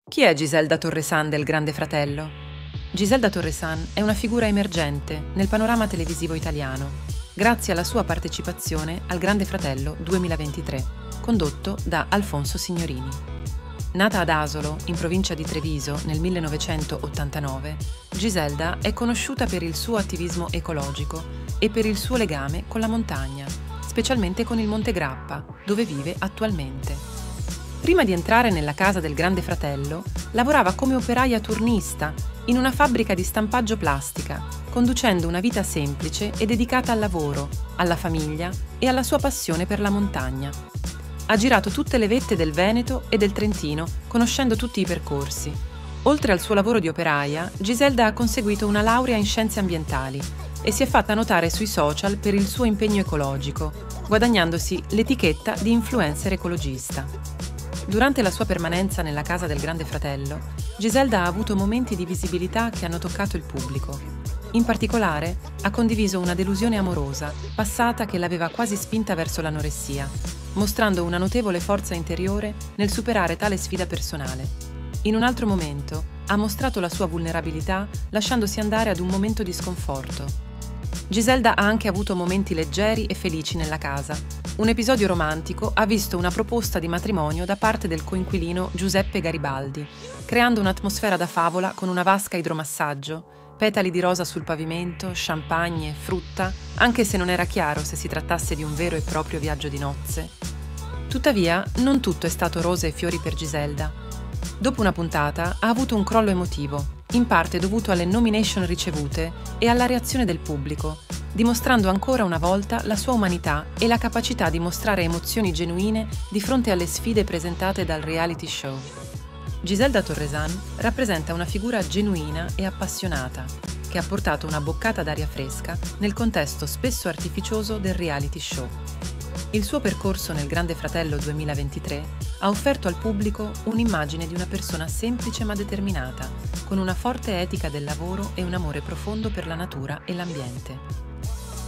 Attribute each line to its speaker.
Speaker 1: Chi è Giselda Torresan del Grande Fratello? Giselda Torresan è una figura emergente nel panorama televisivo italiano, grazie alla sua partecipazione al Grande Fratello 2023, condotto da Alfonso Signorini. Nata ad Asolo, in provincia di Treviso, nel 1989, Giselda è conosciuta per il suo attivismo ecologico e per il suo legame con la montagna, specialmente con il Monte Grappa, dove vive attualmente. Prima di entrare nella casa del Grande Fratello, lavorava come operaia turnista in una fabbrica di stampaggio plastica, conducendo una vita semplice e dedicata al lavoro, alla famiglia e alla sua passione per la montagna. Ha girato tutte le vette del Veneto e del Trentino, conoscendo tutti i percorsi. Oltre al suo lavoro di operaia, Giselda ha conseguito una laurea in scienze ambientali e si è fatta notare sui social per il suo impegno ecologico, guadagnandosi l'etichetta di influencer ecologista. Durante la sua permanenza nella casa del Grande Fratello, Giselda ha avuto momenti di visibilità che hanno toccato il pubblico. In particolare, ha condiviso una delusione amorosa, passata che l'aveva quasi spinta verso l'anoressia, mostrando una notevole forza interiore nel superare tale sfida personale. In un altro momento, ha mostrato la sua vulnerabilità lasciandosi andare ad un momento di sconforto. Giselda ha anche avuto momenti leggeri e felici nella casa. Un episodio romantico ha visto una proposta di matrimonio da parte del coinquilino Giuseppe Garibaldi, creando un'atmosfera da favola con una vasca idromassaggio, petali di rosa sul pavimento, champagne, frutta, anche se non era chiaro se si trattasse di un vero e proprio viaggio di nozze. Tuttavia, non tutto è stato rose e fiori per Giselda. Dopo una puntata ha avuto un crollo emotivo, in parte dovuto alle nomination ricevute e alla reazione del pubblico, dimostrando ancora una volta la sua umanità e la capacità di mostrare emozioni genuine di fronte alle sfide presentate dal reality show. Giselda Torresan rappresenta una figura genuina e appassionata, che ha portato una boccata d'aria fresca nel contesto spesso artificioso del reality show. Il suo percorso nel Grande Fratello 2023 ha offerto al pubblico un'immagine di una persona semplice ma determinata, con una forte etica del lavoro e un amore profondo per la natura e l'ambiente.